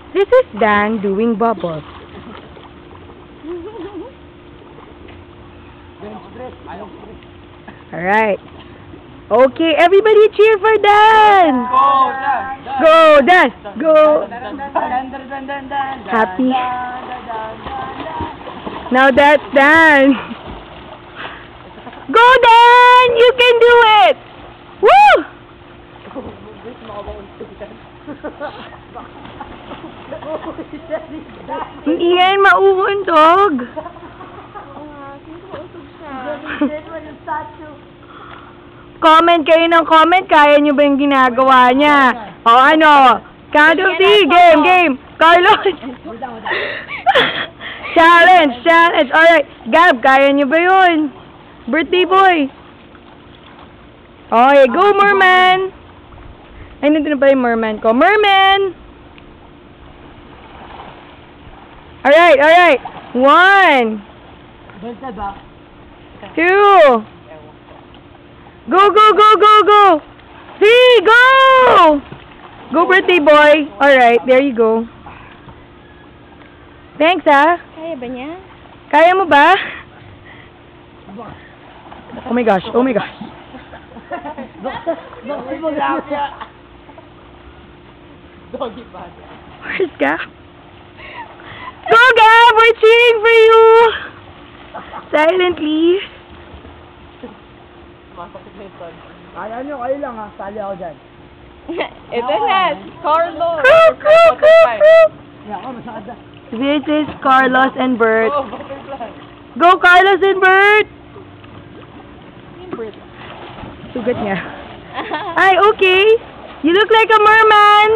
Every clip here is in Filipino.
This is Dan doing bubbles. Alright. Okay, everybody cheer for Dan! Go, Dan! Go! Happy. Now that's Dan. Go, Dan! You can do it! Woo! Hindi yan mauuntog. Comment kayo ng comment. Kaya nyo ba yung ginagawa niya? O ano? Count of three. Game. Carlos. Challenge. Alright. Gab, kaya nyo ba yun? Birthday boy. Okay, go merman. Ay, nandun na pala yung merman ko. Merman! Alright. 1. 2. Go! 3, go! Go, birthday boy. Alright, there you go. Thanks, ah. Kaya ba niya? Kaya mo ba? Oh my gosh. Where's Gab? Go, Gab! We're cheering for you! Silently. Kaya nyo, kayo lang ha. Sali ako dyan. Ito na, Carlos. This is Carlos and Bert. Go, Carlos and Bert! Sugat niya. Ay, okay. You look like a merman.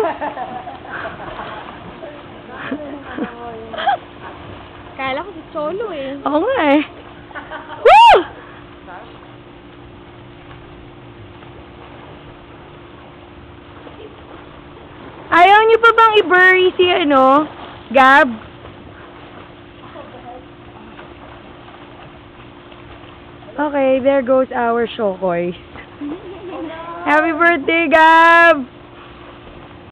Kala ko si Cholo eh. Oo nga eh. Woo! Ayaw niyo pa bang i-bury si Gab? Okay, there goes our Shokoy. Happy birthday, Gab!